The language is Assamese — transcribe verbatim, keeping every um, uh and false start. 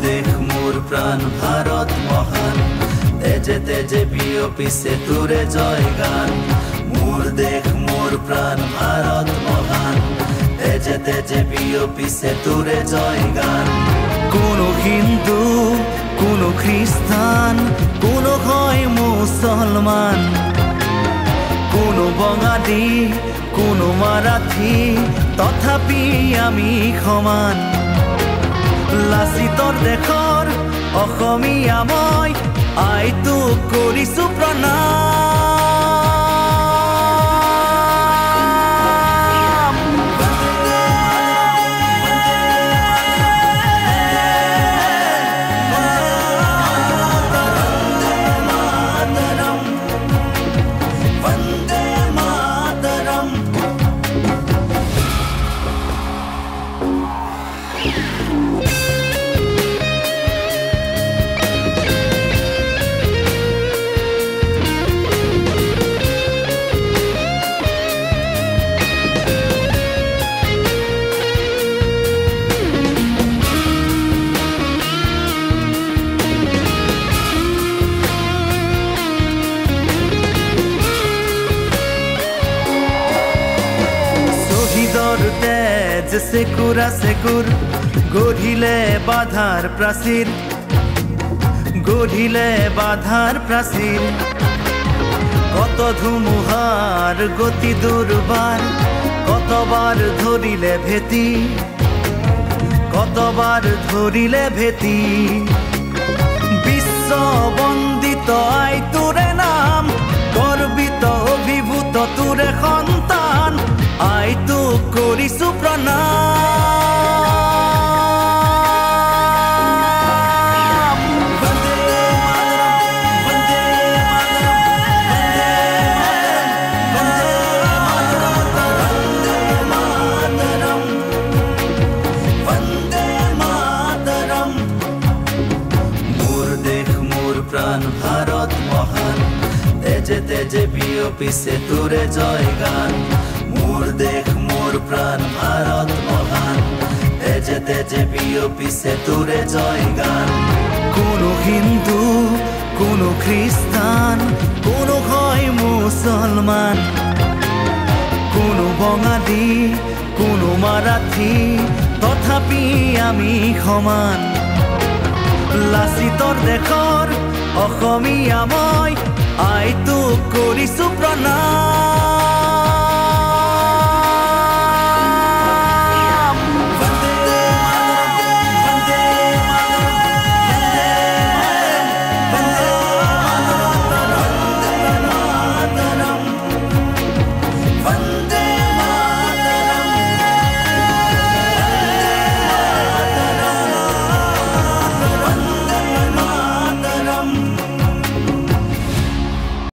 দেশ মোৰ প্ৰাণ ভাৰত মহান তেজে তেজে বিয়পিছে তোৰে জয় গান মোৰ দেশ মোৰ প্ৰাণ ভাৰত মহান তেজে তেজে বিয়পিছে তোৰে জয় গান কোনো হিন্দু কোনো খ্ৰীষ্টান কোনো হয় মুছলমান কোনো বঙালী কোনো মাৰাঠী তথাপি আমি সমান লাচিতৰ দেশৰ অসমীয়া মই আইতো কৰিছো প্ৰণাম বন্দে মাতৰম সেকুর সেকুর গঢ়িলে বাধাৰ প্ৰাচীৰ গঢ়িলে বাধাৰ প্ৰাচীৰ কত ধুমুহাৰ গতি দুৰ্বাৰ কতবাৰ ধৰিলে ভেটি কতবাৰ ধৰিলে ভেটি বিশ্ব বন্দিত আই তোৰে নাম গৰ্বিত অভিভূত তোৰে সন্তান আইতো কৰিছো প্ৰণাম বন্দে বন্দে মাতৰম বন্দে মাতৰম মোৰ দেশ মোৰ প্ৰাণ ভাৰত মহান তেজে তেজে বিয়পিছে তোৰে জয় গান মোৰ দেশ মোৰ প্ৰাণ ভাৰত মহান তেজে তেজে বিয়পিছে তোৰে জয় গান কোনো হিন্দু কোনো খ্ৰীষ্টান কোনো হয় মুছলমান কোনো বঙালী কোনো মাৰাঠী তথাপি আমি সমান লাচিতৰ দেশৰ অসমীয়া মই আইতো কৰিছো প্ৰণাম